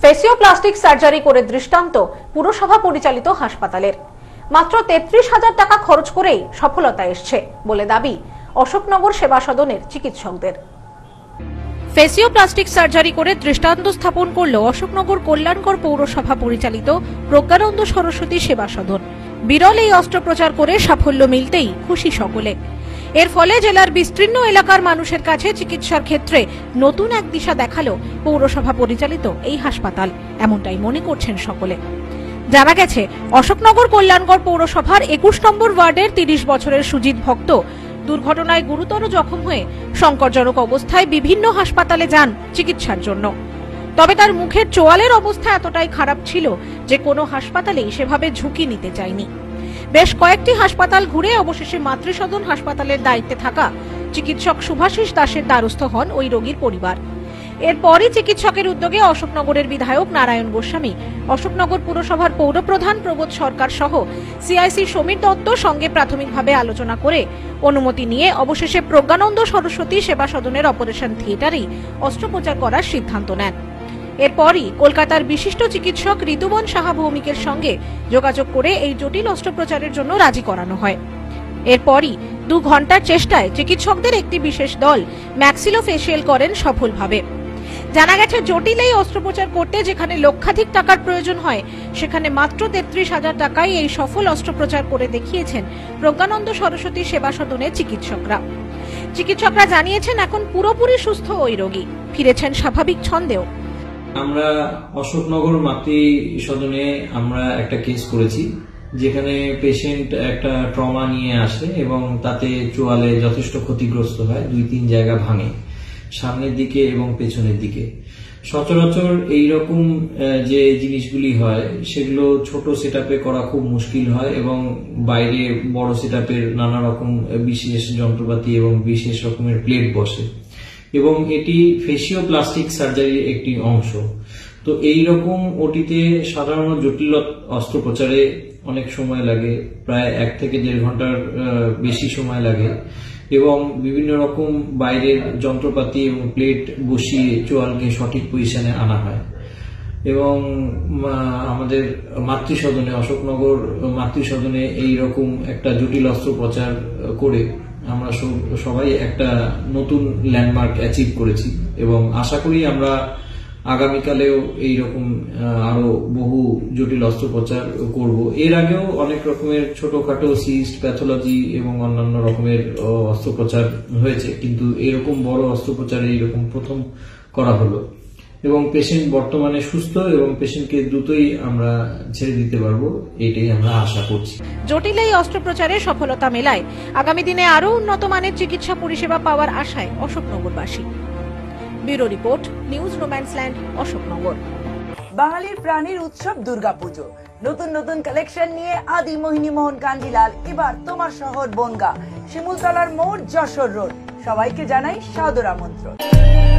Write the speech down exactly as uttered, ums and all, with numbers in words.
ফেসিওপ্লাস্টিক surgery করে দৃষ্টান্ত পুরসভা পরিচালিত হাসপাতালের। মাত্র তেত্রিশ হাজার টাকা খরচ করেই সফলতা এসছে বলে দাবি অশোকনগর সেবা সদনের চিকিৎসকদের। ফেসিওপ্লাস্টিক সার্জারি করে দৃষ্টান্ত স্থাপন করল অশোকনগর কল্যাণকর পৌরসভা পরিচালিত প্রজ্ঞানন্দ সরস্বতী সেবা সদন। বিরল এই অস্ত্রোপচার করে সাফল্য মিলতেই খুশি সকলে। এর ফলে জেলার বিস্তীর্ণ এলাকার মানুষের কাছে চিকিৎসার ক্ষেত্রে নতুন এক দিশা দেখালো পৌরসভা পরিচালিত এই হাসপাতাল, এমনটাই মনে করছেন সকলে। জানা গেছে, অশোকনগর কল্যাণকর পৌরসভার একুশ নম্বর ওয়ার্ডের তিরিশ বছরের সুজিত ভক্ত দুর্ঘটনায় গুরুতর জখম হয়ে সংকটজনক অবস্থায় বিভিন্ন হাসপাতালে যান চিকিৎসার জন্য। তবে তার মুখের চোয়ালের অবস্থা এতটাই খারাপ ছিল যে কোনো হাসপাতালেই সেভাবে ঝুঁকি নিতে চায়নি। বেশ কয়েকটি হাসপাতাল ঘুরে অবশেষে মাতৃসদন হাসপাতালের দায়িত্বে থাকা চিকিৎসক শুভাশিস দাসের দ্বারস্থ হন ওই রোগীর পরিবার। এরপরই চিকিৎসকের উদ্যোগে অশোকনগরের বিধায়ক নারায়ণ গোস্বামী, অশোকনগর পুরসভার পৌরপ্রধান প্রবোধ সরকার সহ সিআইসি সমীর দত্ত সঙ্গে প্রাথমিকভাবে আলোচনা করে অনুমতি নিয়ে অবশেষে প্রজ্ঞানন্দ সরস্বতী সেবা সদনের অপারেশন থিয়েটারেই অস্ত্রোপচার করার সিদ্ধান্ত নেন। এরপরই কলকাতার বিশিষ্ট চিকিৎসক ঋতুবন সাহা ভৌমিকের সঙ্গে যোগাযোগ করে এই জটিল অস্ত্রোপচারের জন্য রাজি করানো হয়। এরপরই দু ঘন্টার চেষ্টায় চিকিৎসকদের একটি বিশেষ দল ম্যাক্সিলোফেশিয়াল করেন সফলভাবে। জানা গেছে, জটিল এই অস্ত্রোপচার করতে যেখানে লক্ষাধিক টাকার প্রয়োজন হয়, সেখানে মাত্র তেত্রিশ হাজার টাকায় এই সফল অস্ত্রোপচার করে দেখিয়েছেন প্রজ্ঞানন্দ সরস্বতী সেবা সদনের চিকিৎসকরা। চিকিৎসকরা জানিয়েছেন, এখন পুরোপুরি সুস্থ ওই রোগী, ফিরেছেন স্বাভাবিক ছন্দেও। আমরা অশোকনগর মাতৃ সদনে আমরা একটা কেস করেছি, যেখানে পেশেন্ট একটা ট্রমা নিয়ে আসে এবং তাতে চোয়ালে যথেষ্ট ক্ষতিগ্রস্ত হয়, দুই তিন জায়গা ভাঙে, সামনের দিকে এবং পেছনের দিকে। সচরাচর এইরকম যে জিনিসগুলি হয় সেগুলো ছোট সেটআপে করা খুব মুশকিল হয় এবং বাইরে বড় সেটআপের নানা রকম বিশেষ যন্ত্রপাতি এবং বিশেষ রকমের প্লেট বসে এবং এটি ফেসিওপ্লাস্টিক সার্জারির একটি অংশ। তো এই রকম ওটিতে সাধারণ জটিল অস্ত্রোপচারে অনেক সময় লাগে, প্রায় এক থেকে দেড় ঘন্টার বেশি সময় লাগে এবং বিভিন্ন রকম বাইরের যন্ত্রপাতি এবং প্লেট বসিয়ে চোয়ালকে সঠিক পজিশনে আনা হয়। এবং আমাদের মাতৃসদনে, অশোকনগর মাতৃসদনে এইরকম একটা জটিল অস্ত্রোপচার করে আমরা সবাই একটা নতুন ল্যান্ডমার্ক অ্যাচিভ করেছি এবং আশা করি আমরা আগামীকালেও এইরকম আরো বহু জটিল অস্ত্রোপচার করব। এর আগেও অনেক রকমের ছোটখাটো সিস্ট, প্যাথোলজি এবং অন্যান্য রকমের অস্ত্রোপচার হয়েছে, কিন্তু এরকম বড় অস্ত্রোপচার এইরকম প্রথম করা হলো এবং পেশেন্ট বর্তমানে সুস্থ এবং পেশেন্টকে দ্রুতই আমরা ছেড়ে দিতে পারবো, এটাই আমরা আশা করছি। জটিল এই অস্ত্রোপচারে সফলতা মেলায় আগামী দিনে আরো উন্নত মানের চিকিৎসা পরিষেবা পাওয়ার আশায় অশোকনগরবাসী। Bureau report, news Romanceland, Ashoknagar. বাঙালির প্রাণীর উৎসব দুর্গাপুজো, নতুন নতুন কালেকশন নিয়ে আদি মোহিনী মোহন কান্ডিলাল এবার তোমার শহর বনগাঁ, শিমুলতলার মোড়, যশোর রোড। সবাইকে জানাই সাদর আমন্ত্রণ।